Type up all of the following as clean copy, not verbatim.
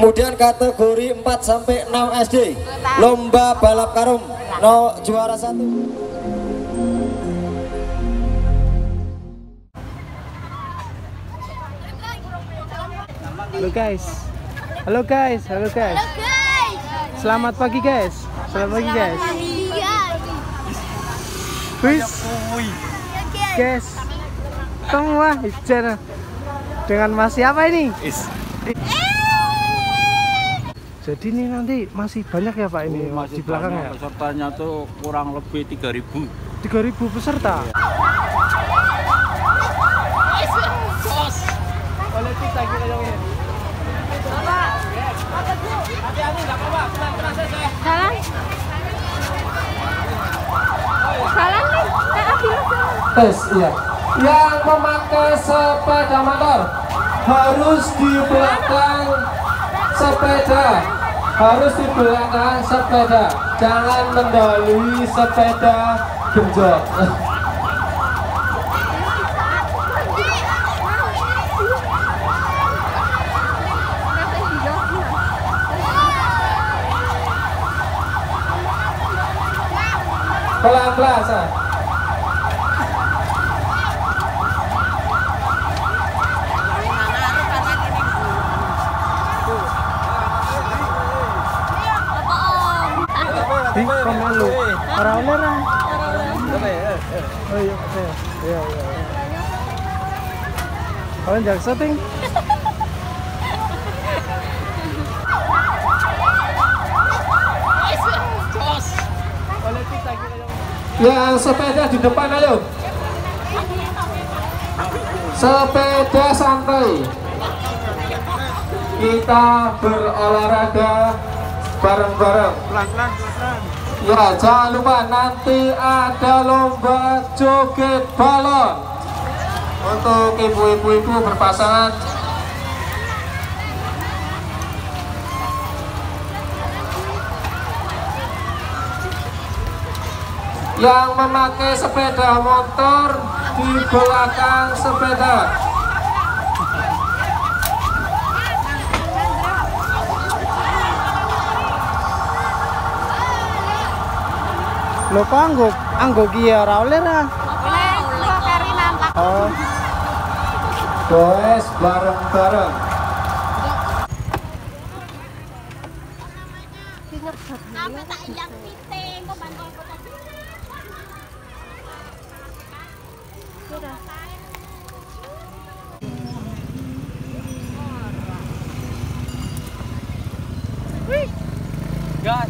Kemudian kategori 4 sampai 6 SD, lomba balap karung, juara 1. Halo guys. Halo guys, halo guys. Selamat pagi guys. Selamat pagi guys. Wis. Guys. Semua hujan. Dengan masih apa ini? Jadi ini nanti masih banyak ya Pak ini di belakang ya? Pesertanya tuh kurang lebih 3.000. 3.000 peserta? Boleh kita kita ini. Bapak, hati-hati nggak apa-apa, pelan-pelan saja. Jalan. Jalan nih, Tes, iya. Yang memakai sepeda motor harus di belakang sepeda, jangan mendahului sepeda genjot. Pelan-pelan saya. Di pemalu. Para-para. Oh iya, iya. Kalian jangan setting. Yang sepeda di depan ayo. Sepeda santai. Kita berolahraga bareng-bareng. Pelan-pelan. Ya, jangan lupa nanti ada lomba joget balon untuk ibu-ibu berpasangan. Yang memakai sepeda motor di belakang sepeda. Lo kok anggo kia ora oleh ra? Oh. Goes bareng-bareng. Gas.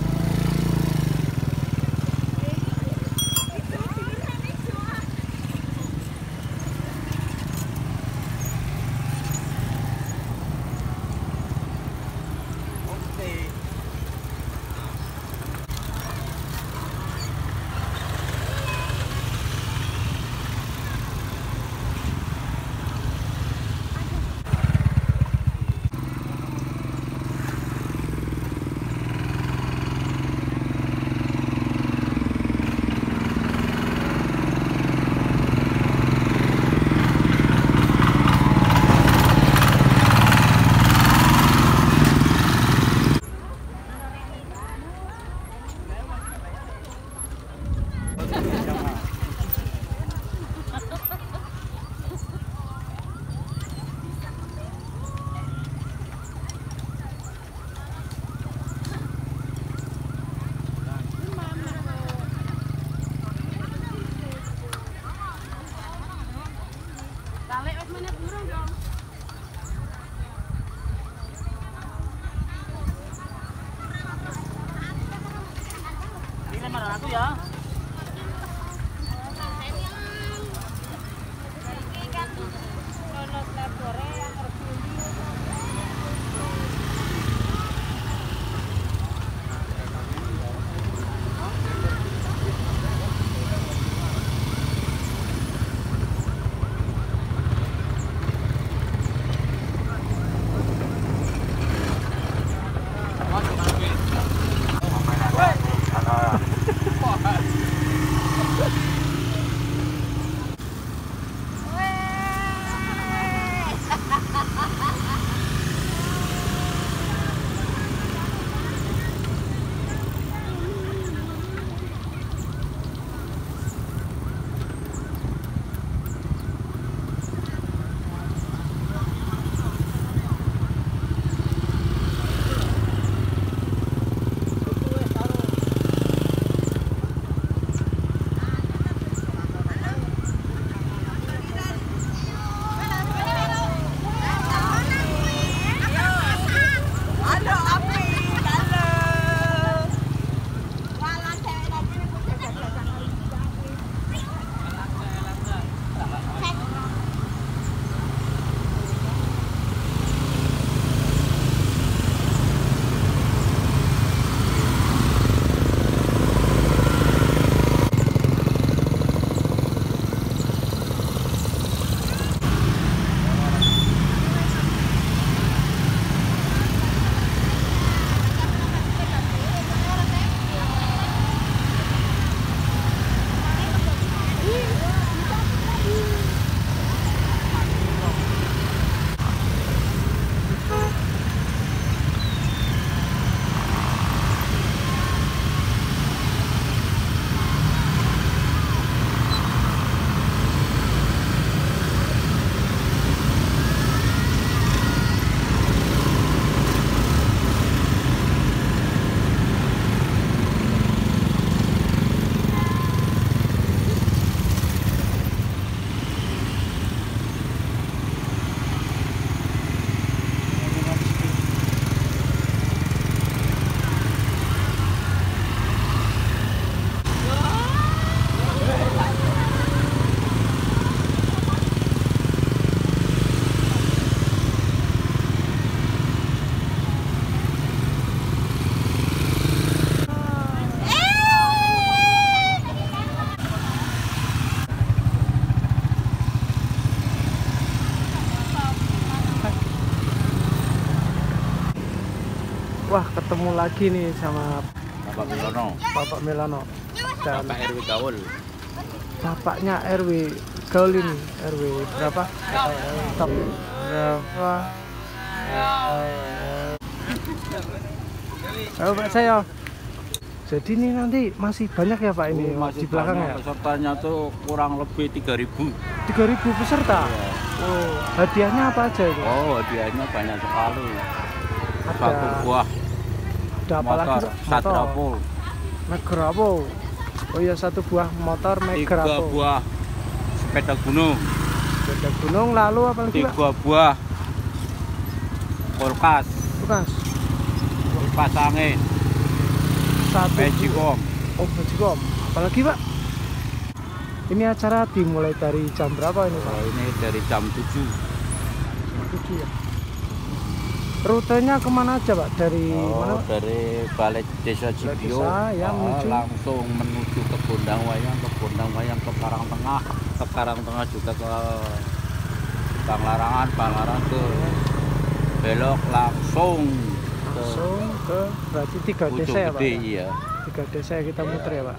Aku ya. Wah, ketemu lagi nih sama Bapak Milono, Bapak Melano dan Bapak RW Gaul. bapaknya RW Gaul ini. RW berapa? Top berapa? Ayo Pak saya. Jadi ini nanti masih banyak ya Pak ini Masih di belakang banyak ya? pesertanya tuh kurang lebih 3.000. 3.000 peserta. Oh, hadiahnya apa aja itu? Oh, hadiahnya banyak sekali. Ada Satu buah ada apa lagi? motor, Pak? Satrapo, Megrapo. Oh iya, satu buah motor 3 Megrapo. buah sepeda gunung, Sepeda gunung, lalu apa lagi Pak? 3 buah kulkas, Bukan. kipas angin, Satu. Magicom. Oh, Magicom. Apalagi Pak? Ini acara dimulai dari jam berapa ini Pak? Oh, ini dari jam 7. 7 ya. Rutenya kemana aja Pak? Dari mana Pak? Dari Balai Desa Balai Cibio Desa, ya, menuju. langsung menuju ke Gondang Wayang, ke Karangtengah juga ke Banglarangan ke belok langsung ke berarti 3 desa ya Pak? Gede, iya. 3 desa ya kita muter ya Pak?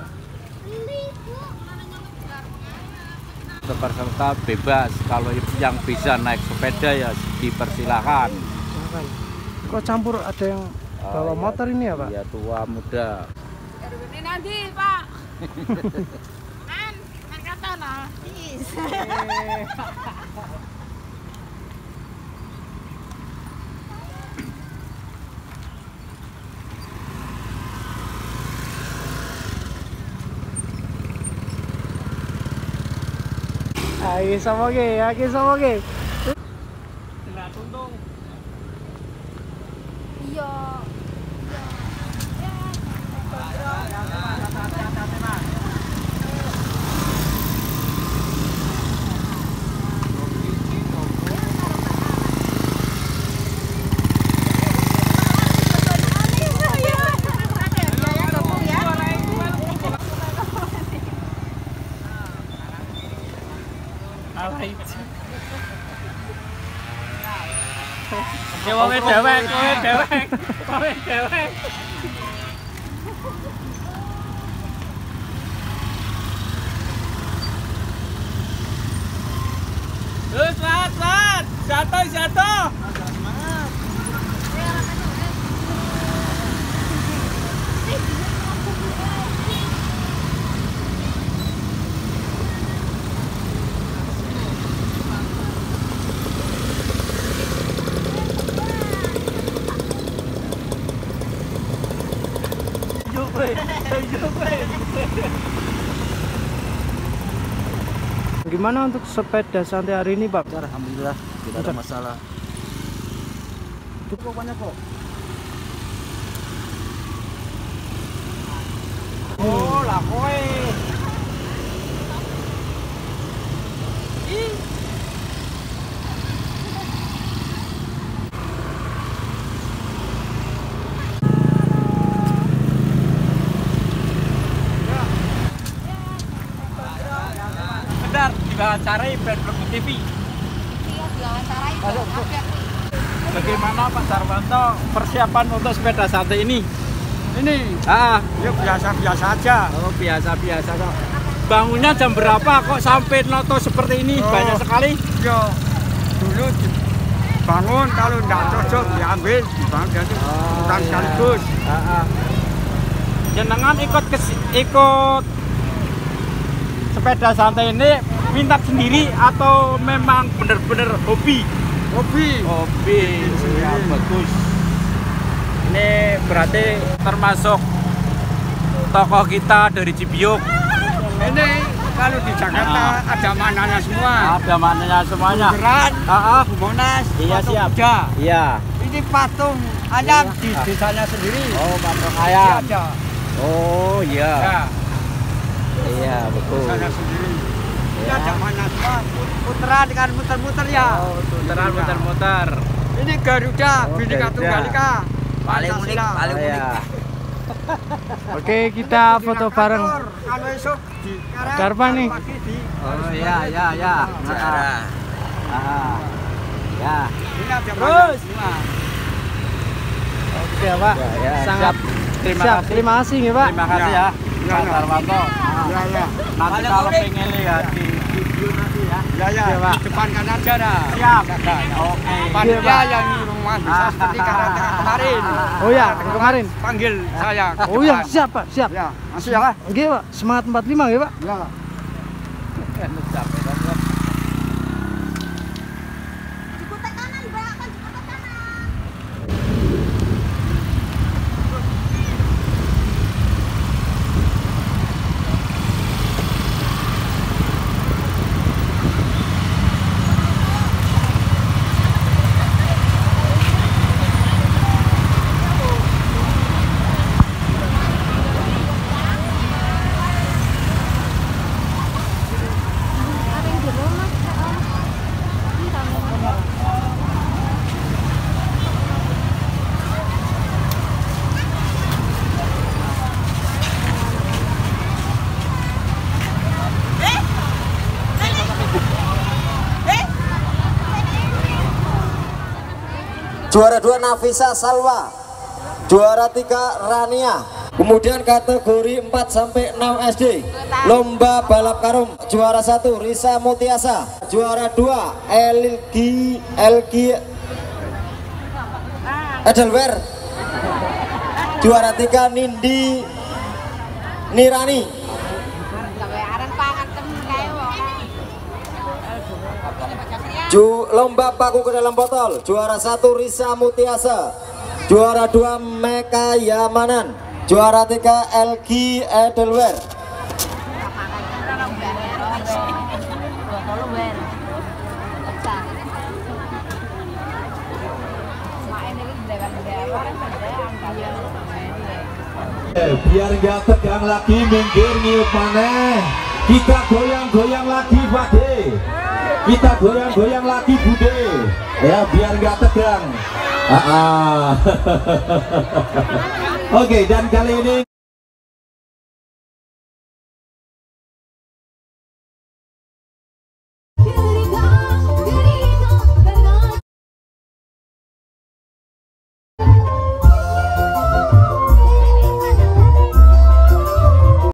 Peserta bebas, kalau yang bisa naik sepeda ya dipersilahkan. Silakan. Kok campur ada yang bawa motor ini ya Pak? Iya, tua muda. Ini nanti Pak. Kan kata nah. Ayo sama ge. Iya. Kowe dewek. Selamat. Jatuh. Gimana untuk sepeda santai hari ini, Pak? Alhamdulillah tidak ada masalah. Cukup banyak kok. Oh, lah kowe. Benar, diwawancarai Brand Blok TV. Iya, diwawancarai. Bagaimana Pak Sarwanto persiapan untuk sepeda santai ini? Ini ya biasa-biasa aja. Oh, biasa-biasa kok. Bangunnya jam berapa kok sampai noto seperti ini? Banyak sekali. Ya dulu bangun, kalau nggak cocok diambil, dibangun jadi bukan sekaligus. Jenengan ikut sepeda santai ini minta sendiri atau memang benar-benar hobi? Hobi. Ya, bagus. Ini berarti termasuk tokoh kita dari Cibiuk. Ini kalau di Jakarta ada mananya semua. Ada mananya semuanya. Bundaran, Monas, Iya, Patung siap. Kuda. Iya. Ini patung ayam di desanya sendiri. Oh, patung Ini ayam. ada. Oh, iya. Ya, Iya, betul. desanya sendiri. Ini Ya. ada mana semua. Puteran kan muter-muter ya. Oh, muter-muter. Ini Garuda, Bhinneka Garuda. Tunggal Ika. Paling unik, paling unik. Oke, kita foto bareng. Kalau esok di Darpa nih. pagi di Oh, iya. Ya. Ya. Ya. Ini ada Terus. semua. Oke ya Pak, sangat Terima kasih. Terima kasih ya Pak. Terima kasih ya, Pak Ya. Darwanto. Ya, ya. Nanti kalau pengen lihat di video nanti ya. Ya, ya. Iya, Pak. Di depan kan aja dah. Siap. Ada. Oke. Panitia yang di rumah bisa seperti kemarin. Oh ya, kemarin. Panggil saya. ke Oh iya, depan. siap Pak, siap. Ya, masih ya, Pak? Oke Pak, semangat 45 ya Pak. Ya. Dikutek kanan, Mbak. Kan dikutek kanan. Ada yang di rumah. Juara 2 Nafisa Salwa, juara 3 Rania. Kemudian kategori 4 sampai 6 SD lomba balap karung, juara 1 Risa Mutiasa, juara 2 LG Edelwear, juara 3 Nindi Nirani. Lomba paku ke dalam botol, juara 1 Risa Mutiasa, juara 2 Meka Yamanan, juara 3 LG Edelwear. Biar nggak tegang lagi, minggir niup maneh. Kita goyang-goyang lagi Pakde. Kita goyang-goyang lagi Bude. Ya biar nggak tegang. Oke, dan kali ini